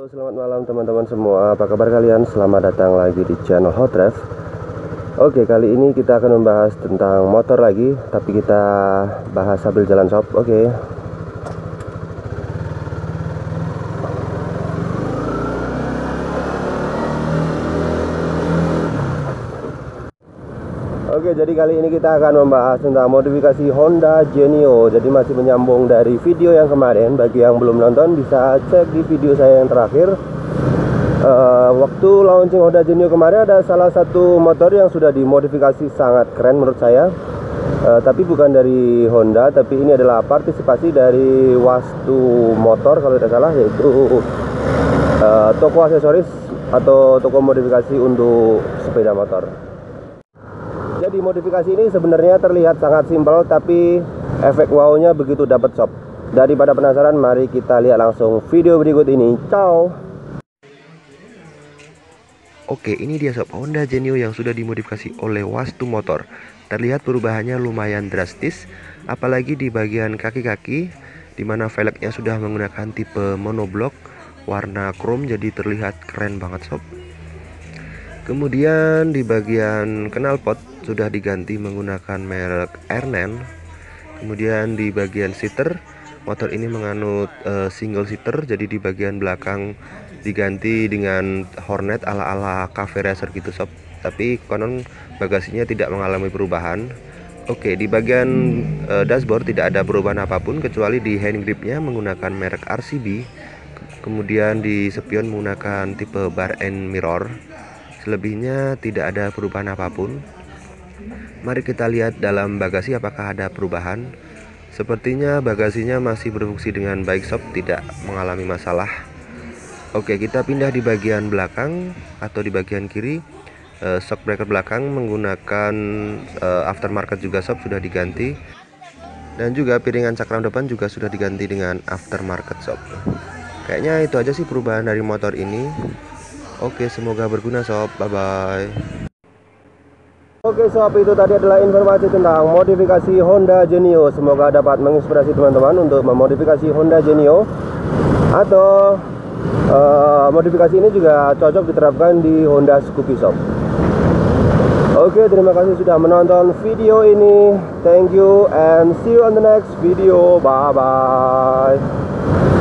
Selamat malam teman-teman semua. Apa kabar kalian? Selamat datang lagi di channel Hot Rev. Oke, kali ini kita akan membahas tentang motor lagi, tapi kita bahas sambil jalan sob. Oke. Oke, jadi kali ini kita akan membahas tentang modifikasi Honda Genio. Jadi masih menyambung dari video yang kemarin. Bagi yang belum nonton bisa cek di video saya yang terakhir. Waktu launching Honda Genio kemarin ada salah satu motor yang sudah dimodifikasi sangat keren menurut saya. Tapi bukan dari Honda, tapi ini adalah partisipasi dari Wastu Motor kalau tidak salah, yaitu toko aksesoris atau toko modifikasi untuk sepeda motor. Jadi modifikasi ini sebenarnya terlihat sangat simpel, tapi efek wow-nya begitu dapat sob. Daripada penasaran, mari kita lihat langsung video berikut ini. Ciao. Oke, ini dia sob, Honda Genio yang sudah dimodifikasi oleh Wastu Motor. Terlihat perubahannya lumayan drastis, apalagi di bagian kaki-kaki, dimana velgnya sudah menggunakan tipe monoblok warna chrome, jadi terlihat keren banget sob. Kemudian di bagian knalpot sudah diganti menggunakan merek Airman. Kemudian di bagian seater, motor ini menganut single seater, jadi di bagian belakang diganti dengan Hornet ala-ala cafe racer gitu sob. Tapi konon bagasinya tidak mengalami perubahan. Oke, di bagian dashboard tidak ada perubahan apapun kecuali di hand gripnya menggunakan merek RCB. Kemudian di spion menggunakan tipe bar and mirror. Selebihnya tidak ada perubahan apapun. Mari kita lihat dalam bagasi apakah ada perubahan. Sepertinya bagasinya masih berfungsi dengan baik sob, tidak mengalami masalah. Oke, kita pindah di bagian belakang atau di bagian kiri. Shock breaker belakang menggunakan aftermarket juga sob, sudah diganti. Dan juga piringan cakram depan juga sudah diganti dengan aftermarket sob. Kayaknya itu aja sih perubahan dari motor ini. Oke, semoga berguna sob. Bye bye. Oke sob, itu tadi adalah informasi tentang modifikasi Honda Genio. Semoga dapat menginspirasi teman-teman untuk memodifikasi Honda Genio. Atau modifikasi ini juga cocok diterapkan di Honda Scoopy sob. Oke, terima kasih sudah menonton video ini. Thank you and see you on the next video. Bye bye.